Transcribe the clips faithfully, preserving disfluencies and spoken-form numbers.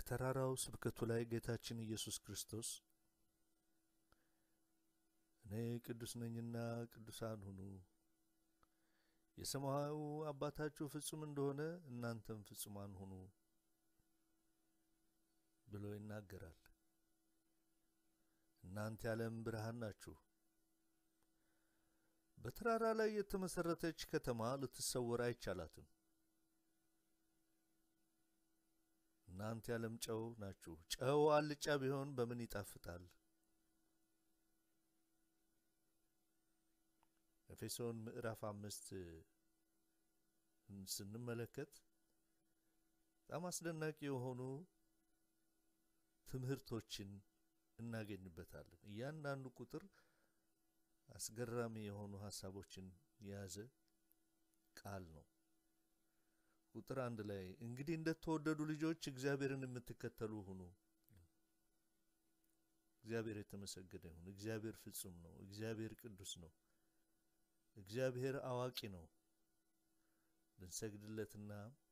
በተራራው ስብከቱ ላይ ጌታችን ኢየሱስ ክርስቶስ እኔ ቅዱስ ነኝና ቅዱሳን ሁኑ የሰማዩ አባታችሁ ፍጹም እንደሆነ እናንተም ፍጹማን ሁኑ ብሎ ይናገራል። እናንተ የዓለም ብርሃን ናችሁ። በተራራ ላይ የተመሰረተች ከተማ ልትሰወር አይቻላትም። እናንተ የዓለም ጨው ናችሁ። ጨው አልጫ ቢሆን በምን ይጣፍጣል? ኤፌሶን ምዕራፍ አምስት ስንመለከት በጣም አስደናቂ የሆኑ ትምህርቶችን እናገኝበታለን። እያንዳንዱ ቁጥር አስገራሚ የሆኑ ሐሳቦችን የያዘ ቃል ነው። ቁጥር አንድ ላይ እንግዲህ እንደተወደዱ ልጆች እግዚአብሔርን የምትከተሉ ሁኑ። እግዚአብሔር የተመሰገነ ይሁን። እግዚአብሔር ፍጹም ነው። እግዚአብሔር ቅዱስ ነው። እግዚአብሔር አዋቂ ነው። ልንሰግድለትና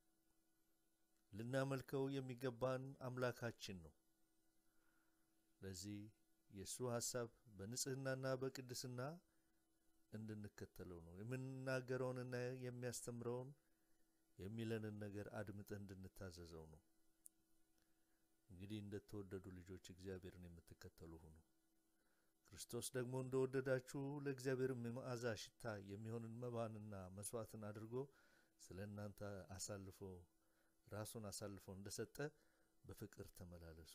ልናመልከው የሚገባን አምላካችን ነው። ለዚህ የሱ ሐሳብ በንጽህናና በቅድስና እንድንከተለው ነው። የምንናገረውንና የሚያስተምረውን የሚለንን ነገር አድምጠን እንድንታዘዘው ነው። እንግዲህ እንደተወደዱ ልጆች እግዚአብሔርን የምትከተሉ ሁኑ። ክርስቶስ ደግሞ እንደወደዳችሁ ለእግዚአብሔር መዓዛ ሽታ የሚሆንን መባንና መስዋዕትን አድርጎ ስለእናንተ አሳልፎ ራሱን አሳልፎ እንደሰጠ በፍቅር ተመላለሱ።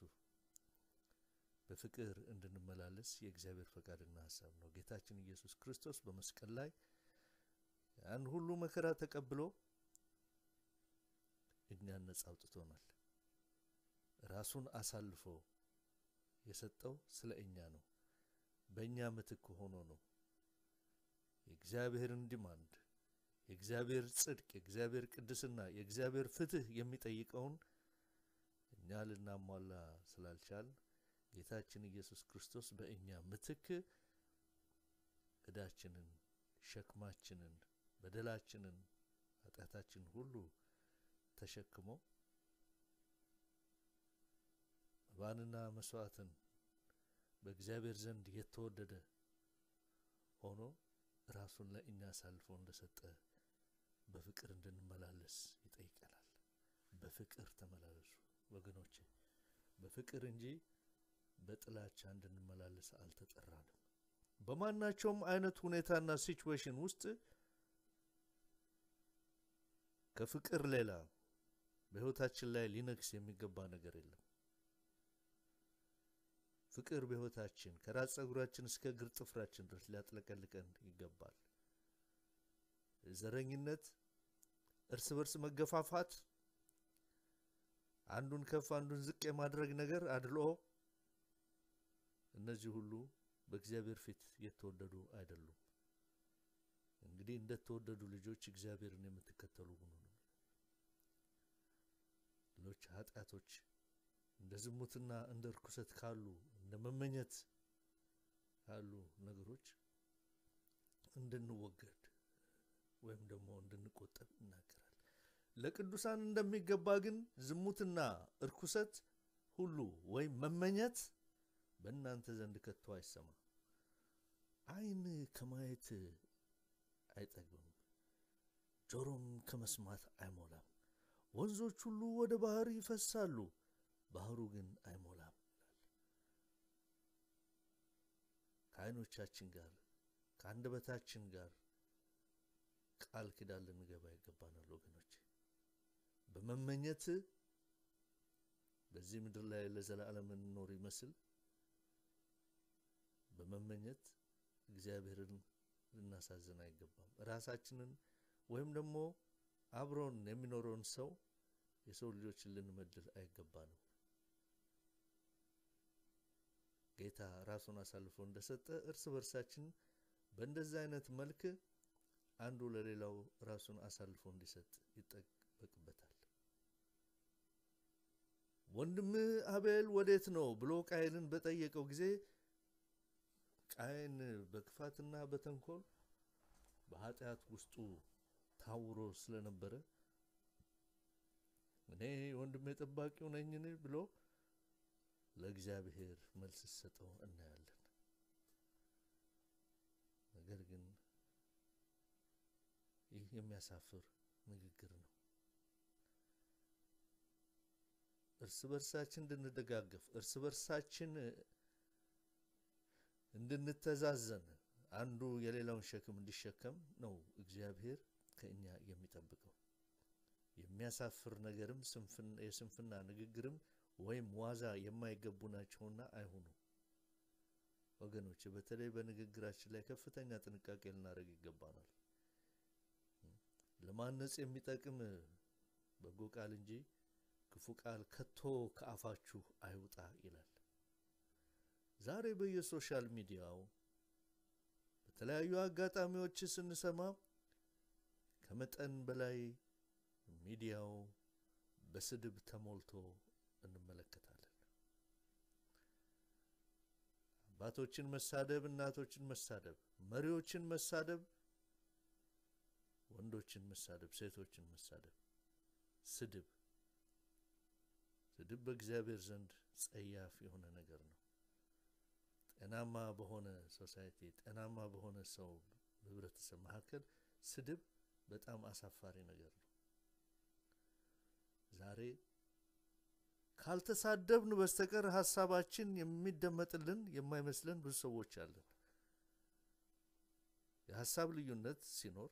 በፍቅር እንድንመላለስ የእግዚአብሔር ፈቃድና ሐሳብ ነው። ጌታችን ኢየሱስ ክርስቶስ በመስቀል ላይ ያን ሁሉ መከራ ተቀብሎ እኛን ነጻ አውጥቶናል። ራሱን አሳልፎ የሰጠው ስለ እኛ ነው። በእኛ ምትክ ሆኖ ነው። የእግዚአብሔርን ዲማንድ፣ የእግዚአብሔር ጽድቅ፣ የእግዚአብሔር ቅድስና፣ የእግዚአብሔር ፍትህ የሚጠይቀውን እኛ ልናሟላ ስላልቻል ጌታችን ኢየሱስ ክርስቶስ በእኛ ምትክ ዕዳችንን፣ ሸክማችንን፣ በደላችንን፣ ኃጢአታችን ሁሉ ተሸክሞ መባንና መስዋዕትን በእግዚአብሔር ዘንድ የተወደደ ሆኖ ራሱን ለእኛ አሳልፎ እንደሰጠ በፍቅር እንድንመላለስ ይጠይቀናል። በፍቅር ተመላለሱ ወገኖቼ። በፍቅር እንጂ በጥላቻ እንድንመላለስ አልተጠራንም። በማናቸውም አይነት ሁኔታና ሲቹዌሽን ውስጥ ከፍቅር ሌላ በሕይወታችን ላይ ሊነግስ የሚገባ ነገር የለም። ፍቅር በሕይወታችን ከራስ ፀጉራችን እስከ እግር ጥፍራችን ድረስ ሊያጥለቀልቀን ይገባል። ዘረኝነት፣ እርስ በርስ መገፋፋት፣ አንዱን ከፍ አንዱን ዝቅ የማድረግ ነገር፣ አድሎ፣ እነዚህ ሁሉ በእግዚአብሔር ፊት የተወደዱ አይደሉም። እንግዲህ እንደተወደዱ ልጆች እግዚአብሔርን የምትከተሉ ሁኑ ነው። ሌሎች ኃጢአቶች እንደ ዝሙትና እንደ ርኩሰት ካሉ እንደ መመኘት ካሉ ነገሮች እንድንወገድ ወይም ደግሞ እንድንቆጠብ ይናገራል። ለቅዱሳን እንደሚገባ ግን ዝሙትና ርኩሰት ሁሉ ወይም መመኘት በእናንተ ዘንድ ከቶ አይሰማ። ዓይን ከማየት አይጠግብም፣ ጆሮም ከመስማት አይሞላም። ወንዞች ሁሉ ወደ ባህር ይፈሳሉ፣ ባህሩ ግን አይሞላም ይላል። ከዓይኖቻችን ጋር ከአንደበታችን ጋር ቃል ኪዳን ልንገባ ይገባናል ወገኖቼ። በመመኘት በዚህ ምድር ላይ ለዘላለም እንኖር ይመስል በመመኘት እግዚአብሔርን ልናሳዝን አይገባም። ራሳችንን ወይም ደግሞ አብሮን የሚኖረውን ሰው የሰው ልጆችን ልንመድል አይገባንም። ጌታ ራሱን አሳልፎ እንደሰጠ እርስ በርሳችን በእንደዚህ አይነት መልክ አንዱ ለሌላው ራሱን አሳልፎ እንዲሰጥ ይጠበቅበታል። ወንድምህ አቤል ወዴት ነው ብሎ ቃየልን በጠየቀው ጊዜ ቃየን በክፋትና በተንኮል በኃጢአት ውስጡ ታውሮ ስለነበረ እኔ ወንድሜ ጠባቂው ነኝን ብሎ ለእግዚአብሔር መልስ ሰጠው እናያለን። ነገር ግን ይህ የሚያሳፍር ንግግር ነው። እርስ በርሳችን እንድንደጋገፍ እርስ በርሳችን እንድንተዛዘን አንዱ የሌላውን ሸክም እንዲሸከም ነው እግዚአብሔር ከኛ የሚጠብቀው። የሚያሳፍር ነገርም ስንፍና የስንፍና ንግግርም ወይም ዋዛ የማይገቡ ናቸውና አይሁኑ። ወገኖች በተለይ በንግግራችን ላይ ከፍተኛ ጥንቃቄ ልናደርግ ይገባናል። ለማነጽ የሚጠቅም በጎ ቃል እንጂ ክፉ ቃል ከቶ ከአፋችሁ አይውጣ ይላል። ዛሬ በየሶሻል ሚዲያው በተለያዩ አጋጣሚዎች ስንሰማ ከመጠን በላይ ሚዲያው በስድብ ተሞልቶ እንመለከታለን። አባቶችን መሳደብ፣ እናቶችን መሳደብ፣ መሪዎችን መሳደብ፣ ወንዶችን መሳደብ፣ ሴቶችን መሳደብ። ስድብ ስድብ በእግዚአብሔር ዘንድ ጸያፍ የሆነ ነገር ነው። ጤናማ በሆነ ሶሳይቲ ጤናማ በሆነ ሰው ህብረተሰብ መካከል ስድብ በጣም አሳፋሪ ነገር ነው። ዛሬ ካልተሳደብን በስተቀር ሐሳባችን የሚደመጥልን የማይመስለን ብዙ ሰዎች አለን። የሐሳብ ልዩነት ሲኖር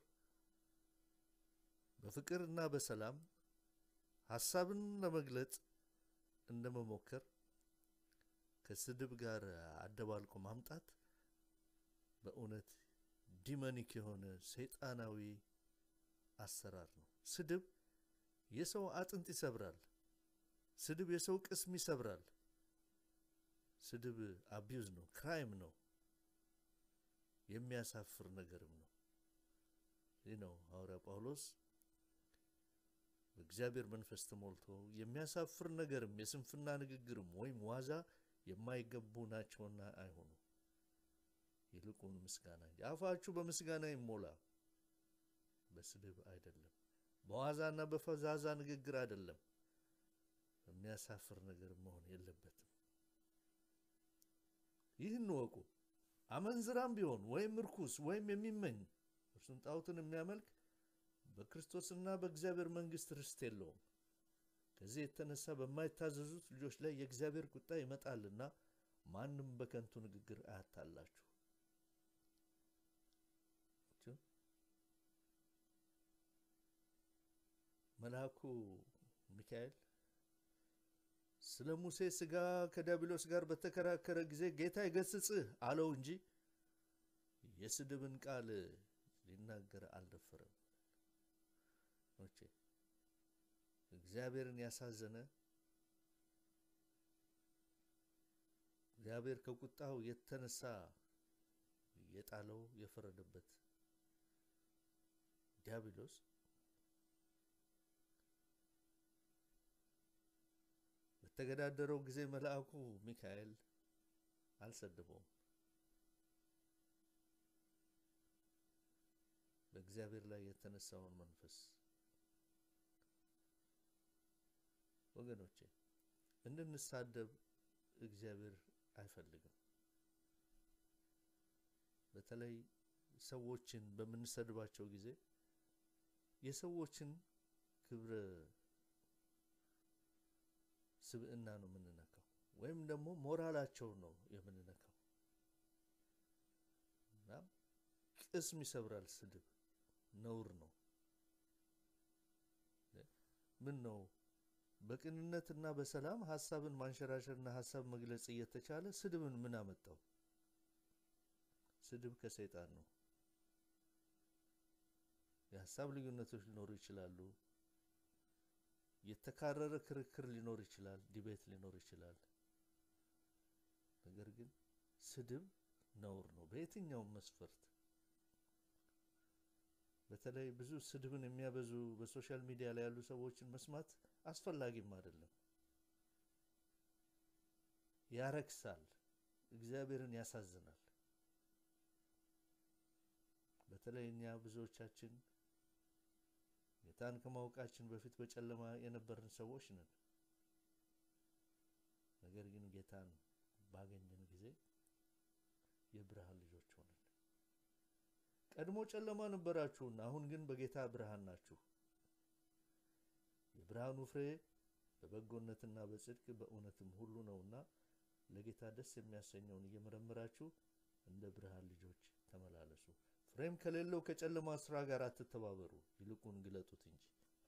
በፍቅርና በሰላም ሐሳብን ለመግለጽ እንደመሞከር ከስድብ ጋር አደባልቆ ማምጣት በእውነት ዲሞኒክ የሆነ ሰይጣናዊ አሰራር ነው። ስድብ የሰው አጥንት ይሰብራል። ስድብ የሰው ቅስም ይሰብራል። ስድብ አቢዩዝ ነው፣ ክራይም ነው፣ የሚያሳፍር ነገርም ነው። ይህ ነው ሐዋርያ ጳውሎስ በእግዚአብሔር መንፈስ ተሞልቶ የሚያሳፍር ነገርም የስንፍና ንግግርም ወይም ዋዛ የማይገቡ ናቸውና አይሁኑ፣ ይልቁን ምስጋና እንጂ አፋችሁ በምስጋና ይሞላ፣ በስድብ አይደለም፣ በዋዛና በፈዛዛ ንግግር አይደለም። የሚያሳፍር ነገር መሆን የለበትም። ይህን ወቁ። አመንዝራም ቢሆን ወይም ርኩስ ወይም የሚመኝ እርሱም ጣዖትን የሚያመልክ በክርስቶስና በእግዚአብሔር መንግሥት ርስት የለውም። ከዚህ የተነሳ በማይታዘዙት ልጆች ላይ የእግዚአብሔር ቁጣ ይመጣልና ማንም በከንቱ ንግግር አያታላችሁ። መልአኩ ሚካኤል ስለ ሙሴ ሥጋ ከዲያብሎስ ጋር በተከራከረ ጊዜ ጌታ ይገስጽህ አለው እንጂ የስድብን ቃል ሊናገር አልደፈረም። ኦኬ እግዚአብሔርን ያሳዘነ እግዚአብሔር ከቁጣው የተነሳ የጣለው የፈረደበት ዲያብሎስ በተገዳደረው ጊዜ መልአኩ ሚካኤል አልሰደበውም። በእግዚአብሔር ላይ የተነሳውን መንፈስ ወገኖቼ እንድንሳደብ እግዚአብሔር አይፈልግም። በተለይ ሰዎችን በምንሰድባቸው ጊዜ የሰዎችን ክብረ ስብዕና ነው የምንነካው፣ ወይም ደግሞ ሞራላቸው ነው የምንነካው። እና ቅስም ይሰብራል። ስድብ ነውር ነው። ምን ነው በቅንነትና በሰላም ሐሳብን ማንሸራሸርና ሐሳብ መግለጽ እየተቻለ ስድብን ምን አመጣው? ስድብ ከሰይጣን ነው። የሐሳብ ልዩነቶች ሊኖሩ ይችላሉ። የተካረረ ክርክር ሊኖር ይችላል። ዲቤት ሊኖር ይችላል። ነገር ግን ስድብ ነውር ነው በየትኛውም መስፈርት። በተለይ ብዙ ስድብን የሚያበዙ በሶሻል ሚዲያ ላይ ያሉ ሰዎችን መስማት አስፈላጊም አይደለም። ያረክሳል፣ እግዚአብሔርን ያሳዝናል። በተለይ እኛ ብዙዎቻችን ጌታን ከማወቃችን በፊት በጨለማ የነበርን ሰዎች ነን። ነገር ግን ጌታን ባገኘን ጊዜ የብርሃን ልጆች ሆነን። ቀድሞ ጨለማ ነበራችሁና አሁን ግን በጌታ ብርሃን ናችሁ። የብርሃኑ ፍሬ በበጎነትና በጽድቅ በእውነትም ሁሉ ነውና ለጌታ ደስ የሚያሰኘውን እየመረመራችሁ እንደ ብርሃን ልጆች ተመላለሱ። ፍሬም ከሌለው ከጨለማ ስራ ጋር አትተባበሩ፣ ይልቁን ግለጡት እንጂ።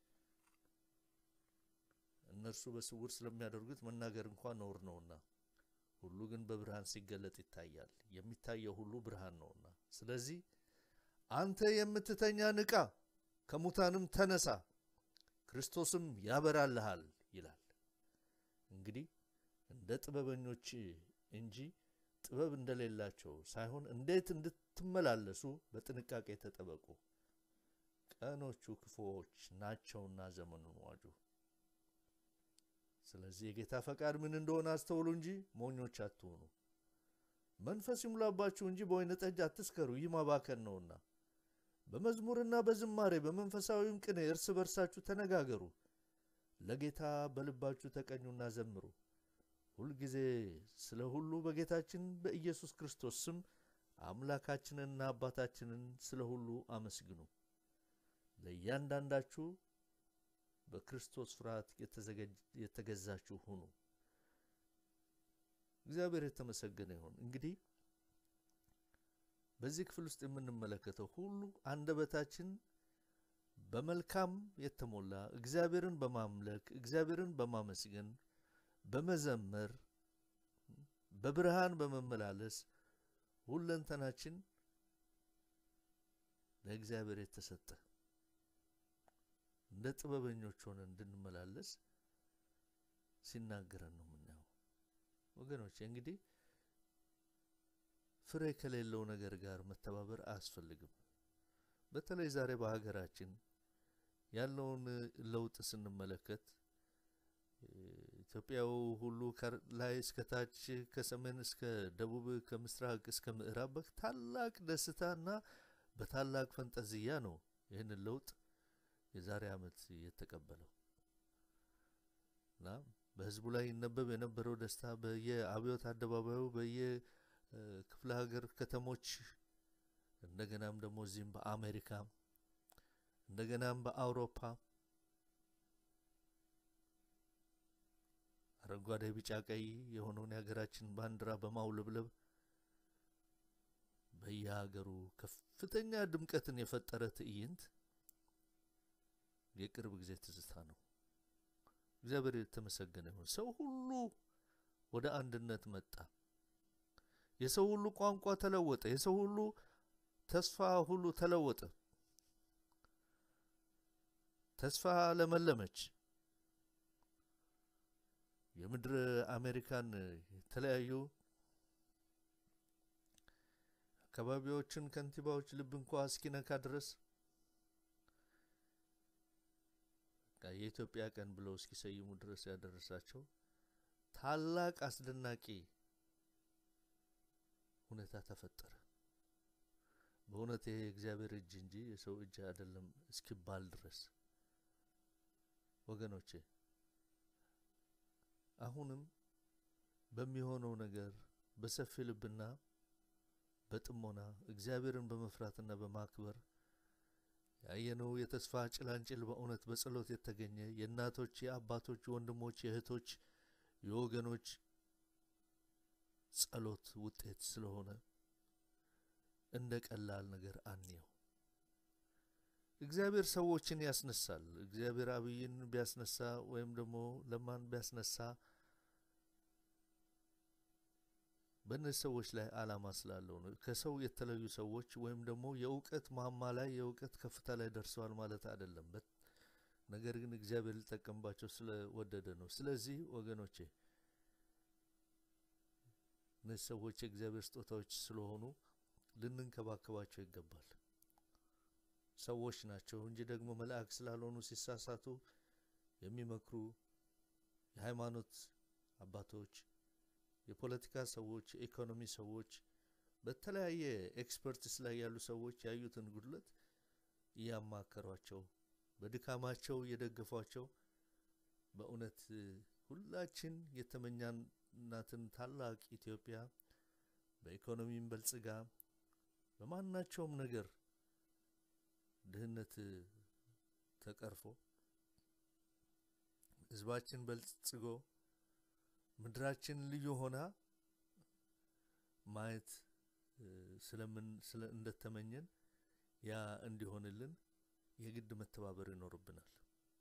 እነርሱ በስውር ስለሚያደርጉት መናገር እንኳን ነውር ነውና፣ ሁሉ ግን በብርሃን ሲገለጥ ይታያል። የሚታየው ሁሉ ብርሃን ነውና። ስለዚህ አንተ የምትተኛ ንቃ፣ ከሙታንም ተነሳ፣ ክርስቶስም ያበራልሃል ይላል። እንግዲህ እንደ ጥበበኞች እንጂ ጥበብ እንደሌላቸው ሳይሆን እንዴት እንድትመላለሱ በጥንቃቄ ተጠበቁ። ቀኖቹ ክፉዎች ናቸውና ዘመኑን ዋጁ። ስለዚህ የጌታ ፈቃድ ምን እንደሆነ አስተውሉ እንጂ ሞኞች አትሁኑ። መንፈስ ይሙላባችሁ እንጂ በወይን ጠጅ አትስከሩ፣ ይህ ማባከን ነውና። በመዝሙርና በዝማሬ በመንፈሳዊም ቅኔ እርስ በርሳችሁ ተነጋገሩ፣ ለጌታ በልባችሁ ተቀኙና ዘምሩ። ሁልጊዜ ስለ ሁሉ በጌታችን በኢየሱስ ክርስቶስ ስም አምላካችንንና አባታችንን ስለ ሁሉ አመስግኑ። ለእያንዳንዳችሁ በክርስቶስ ፍርሃት የተገዛችሁ ሁኑ። እግዚአብሔር የተመሰገነ ይሁን። እንግዲህ በዚህ ክፍል ውስጥ የምንመለከተው ሁሉ አንደበታችን በመልካም የተሞላ እግዚአብሔርን በማምለክ እግዚአብሔርን በማመስገን በመዘመር በብርሃን በመመላለስ ሁለንተናችን ለእግዚአብሔር የተሰጠ እንደ ጥበበኞች ሆነን እንድንመላለስ ሲናገረን ነው የምናየው። ወገኖች እንግዲህ ፍሬ ከሌለው ነገር ጋር መተባበር አያስፈልግም። በተለይ ዛሬ በሀገራችን ያለውን ለውጥ ስንመለከት ኢትዮጵያው ሁሉ ከላይ እስከ ታች ከሰሜን እስከ ደቡብ ከምስራቅ እስከ ምዕራብ በታላቅ ደስታና በታላቅ ፈንጠዝያ ነው ይህን ለውጥ የዛሬ ዓመት የተቀበለው እና በህዝቡ ላይ ይነበብ የነበረው ደስታ በየአብዮት አደባባዩ በየክፍለ ሀገር ከተሞች እንደገናም ደግሞ እዚህም በአሜሪካ እንደገናም በአውሮፓ አረንጓዴ ቢጫ ቀይ የሆነውን የሀገራችን ባንዲራ በማውለብለብ በየሀገሩ ከፍተኛ ድምቀትን የፈጠረ ትዕይንት የቅርብ ጊዜ ትዝታ ነው። እግዚአብሔር የተመሰገነ ይሁን። ሰው ሁሉ ወደ አንድነት መጣ። የሰው ሁሉ ቋንቋ ተለወጠ። የሰው ሁሉ ተስፋ ሁሉ ተለወጠ። ተስፋ ለመለመች። የምድር አሜሪካን የተለያዩ አካባቢዎችን ከንቲባዎች ልብ እንኳን እስኪነካ ድረስ የኢትዮጵያ ቀን ብለው እስኪሰይሙ ድረስ ያደረሳቸው ታላቅ አስደናቂ ሁኔታ ተፈጠረ። በእውነት ይሄ እግዚአብሔር እጅ እንጂ የሰው እጅ አይደለም እስኪባል ድረስ ወገኖቼ አሁንም በሚሆነው ነገር በሰፊ ልብና በጥሞና እግዚአብሔርን በመፍራትና በማክበር ያየነው የተስፋ ጭላንጭል በእውነት በጸሎት የተገኘ የእናቶች የአባቶች ወንድሞች የእህቶች የወገኖች ጸሎት ውጤት ስለሆነ እንደ ቀላል ነገር አንየው። እግዚአብሔር ሰዎችን ያስነሳል። እግዚአብሔር አብይን ቢያስነሳ ወይም ደግሞ ለማን ቢያስነሳ በእነዚህ ሰዎች ላይ ዓላማ ስላለው ነው። ከሰው የተለዩ ሰዎች ወይም ደግሞ የእውቀት ማማ ላይ የእውቀት ከፍታ ላይ ደርሰዋል ማለት አይደለም። ነገር ግን እግዚአብሔር ሊጠቀምባቸው ስለወደደ ነው። ስለዚህ ወገኖቼ እነዚህ ሰዎች የእግዚአብሔር ስጦታዎች ስለሆኑ ልንንከባከባቸው ይገባል። ሰዎች ናቸው እንጂ ደግሞ መልአክ ስላልሆኑ ሲሳሳቱ የሚመክሩ የሃይማኖት አባቶች፣ የፖለቲካ ሰዎች፣ የኢኮኖሚ ሰዎች፣ በተለያየ ኤክስፐርትስ ላይ ያሉ ሰዎች ያዩትን ጉድለት ያማከሯቸው በድካማቸው የደገፏቸው በእውነት ሁላችን የተመኛናትን ታላቅ ኢትዮጵያ በኢኮኖሚም በልጽጋ በማናቸውም ነገር ድህነት ተቀርፎ ህዝባችን በልጽጎ ምድራችን ልዩ ሆና ማየት ስለምን ስለ እንደተመኘን ያ እንዲሆንልን የግድ መተባበር ይኖርብናል።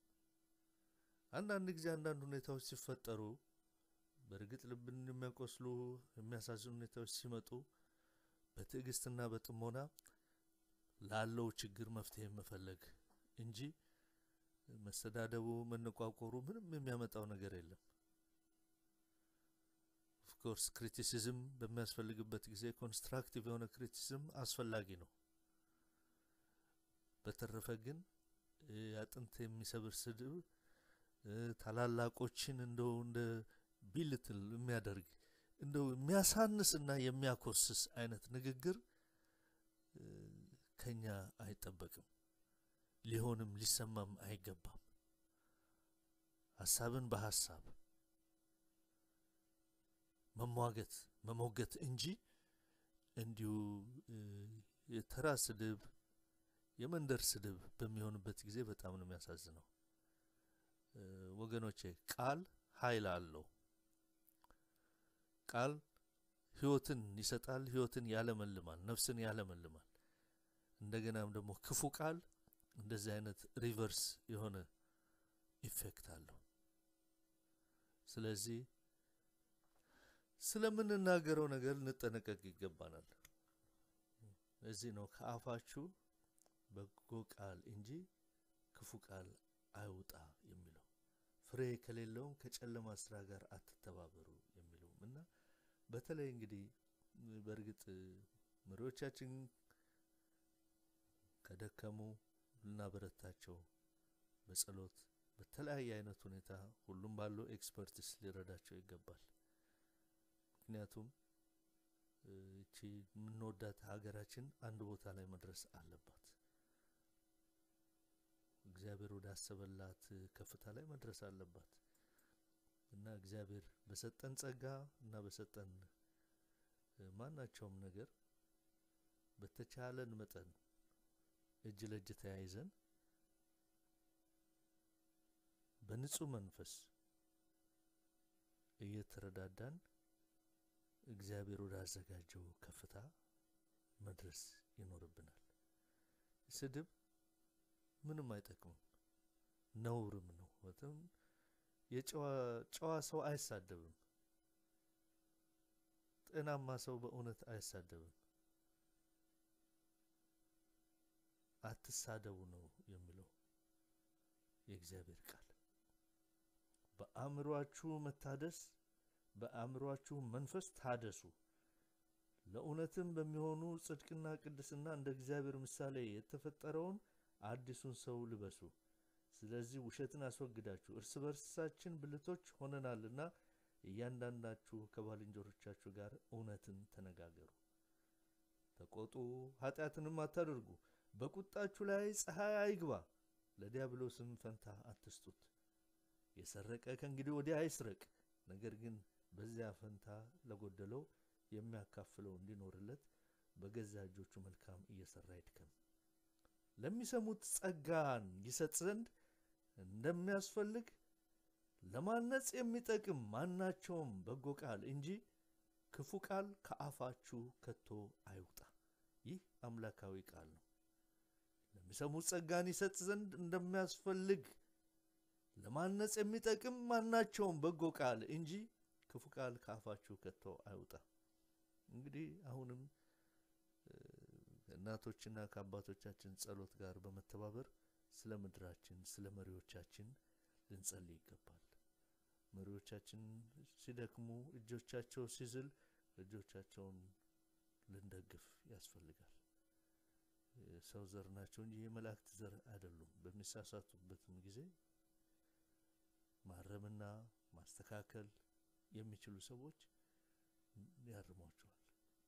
አንዳንድ ጊዜ አንዳንድ ሁኔታዎች ሲፈጠሩ በርግጥ ልብን የሚያቆስሉ የሚያሳዝኑ ሁኔታዎች ሲመጡ በትዕግስትና በጥሞና ላለው ችግር መፍትሄ መፈለግ እንጂ መሰዳደቡ መነቋቆሩ ምንም የሚያመጣው ነገር የለም። ኦፍ ኮርስ ክሪቲሲዝም በሚያስፈልግበት ጊዜ ኮንስትራክቲቭ የሆነ ክሪቲሲዝም አስፈላጊ ነው። በተረፈ ግን አጥንት የሚሰብር ስድብ ታላላቆችን እንደው እንደ ቢልትል የሚያደርግ እንደው የሚያሳንስና የሚያኮስስ አይነት ንግግር ከኛ አይጠበቅም፣ ሊሆንም ሊሰማም አይገባም። ሐሳብን በሐሳብ መሟገት መሞገት እንጂ እንዲሁ የተራ ስድብ የመንደር ስድብ በሚሆንበት ጊዜ በጣም ነው የሚያሳዝነው። ወገኖቼ ቃል ኃይል አለው። ቃል ህይወትን ይሰጣል፣ ህይወትን ያለመልማል፣ ነፍስን ያለመልማል። እንደገናም ደግሞ ክፉ ቃል እንደዚህ አይነት ሪቨርስ የሆነ ኢፌክት አለው። ስለዚህ ስለምንናገረው ነገር እንጠነቀቅ ይገባናል። እዚህ ነው ከአፋችሁ በጎ ቃል እንጂ ክፉ ቃል አይውጣ የሚለው። ፍሬ ከሌለው ከጨለማ ስራ ጋር አትተባበሩ የሚለው እና በተለይ እንግዲህ በርግጥ መሪዎቻችን ከደከሙ ልናበረታቸው በጸሎት በተለያየ አይነት ሁኔታ ሁሉም ባለው ኤክስፐርቲስ ሊረዳቸው ይገባል። ምክንያቱም እቺ ምንወዳት ሀገራችን አንድ ቦታ ላይ መድረስ አለባት። እግዚአብሔር ወዳሰበላት ከፍታ ላይ መድረስ አለባት እና እግዚአብሔር በሰጠን ጸጋ እና በሰጠን ማናቸውም ነገር በተቻለን መጠን እጅ ለእጅ ተያይዘን በንጹህ መንፈስ እየተረዳዳን እግዚአብሔር ወዳዘጋጀው ከፍታ መድረስ ይኖርብናል። ስድብ ምንም አይጠቅምም፣ ነውርም ነው። ወተም የጨዋ ጨዋ ሰው አይሳደብም፣ ጤናማ ሰው በእውነት አይሳደብም። አትሳደቡ ነው የሚለው የእግዚአብሔር ቃል። በአእምሮአችሁ መታደስ በአእምሮአችሁ መንፈስ ታደሱ፣ ለእውነትም በሚሆኑ ጽድቅና ቅድስና እንደ እግዚአብሔር ምሳሌ የተፈጠረውን አዲሱን ሰው ልበሱ። ስለዚህ ውሸትን አስወግዳችሁ እርስ በርሳችን ብልቶች ሆነናልና እያንዳንዳችሁ ከባልንጀሮቻችሁ ጋር እውነትን ተነጋገሩ። ተቆጡ፣ ኃጢአትንም አታድርጉ። በቁጣችሁ ላይ ፀሐይ አይግባ፣ ለዲያብሎስም ፈንታ አትስጡት። የሰረቀ ከእንግዲህ ወዲህ አይስረቅ፣ ነገር ግን በዚያ ፈንታ ለጎደለው የሚያካፍለው እንዲኖርለት በገዛ እጆቹ መልካም እየሰራ ይድከም። ለሚሰሙት ጸጋን ይሰጥ ዘንድ እንደሚያስፈልግ ለማነጽ የሚጠቅም ማናቸውም በጎ ቃል እንጂ ክፉ ቃል ከአፋችሁ ከቶ አይውጣ። ይህ አምላካዊ ቃል ነው። ለሚሰሙት ጸጋን ይሰጥ ዘንድ እንደሚያስፈልግ ለማነጽ የሚጠቅም ማናቸውም በጎ ቃል እንጂ ክፉ ቃል ከአፋችሁ ከቶ አይውጣ። እንግዲህ አሁንም እናቶችና ከአባቶቻችን ጸሎት ጋር በመተባበር ስለ ምድራችን ስለ መሪዎቻችን ልንጸልይ ይገባል። መሪዎቻችን ሲደክሙ እጆቻቸው ሲዝል እጆቻቸውን ልንደግፍ ያስፈልጋል። ሰው ዘር ናቸው እንጂ የመላእክት ዘር አይደሉም። በሚሳሳቱበትም ጊዜ ማረምና ማስተካከል የሚችሉ ሰዎች ያርሟቸዋል።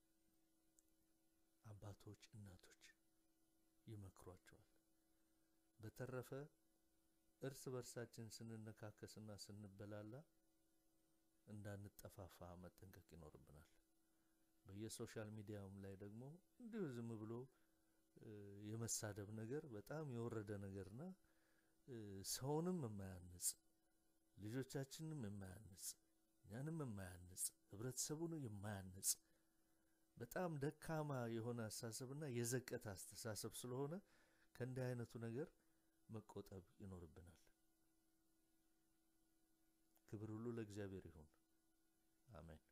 አባቶች እናቶች ይመክሯቸዋል። በተረፈ እርስ በርሳችን ስንነካከስና ስንበላላ እንዳንጠፋፋ መጠንቀቅ ይኖርብናል። በየሶሻል ሚዲያውም ላይ ደግሞ እንዲሁ ዝም ብሎ የመሳደብ ነገር በጣም የወረደ ነገርና ሰውንም የማያንጽ ልጆቻችንንም የማያንጽ እኛንም የማያንጽ ህብረተሰቡን የማያንጽ በጣም ደካማ የሆነ አስተሳሰብና የዘቀተ አስተሳሰብ ስለሆነ ከእንዲህ አይነቱ ነገር መቆጠብ ይኖርብናል። ክብር ሁሉ ለእግዚአብሔር ይሁን። አሜን።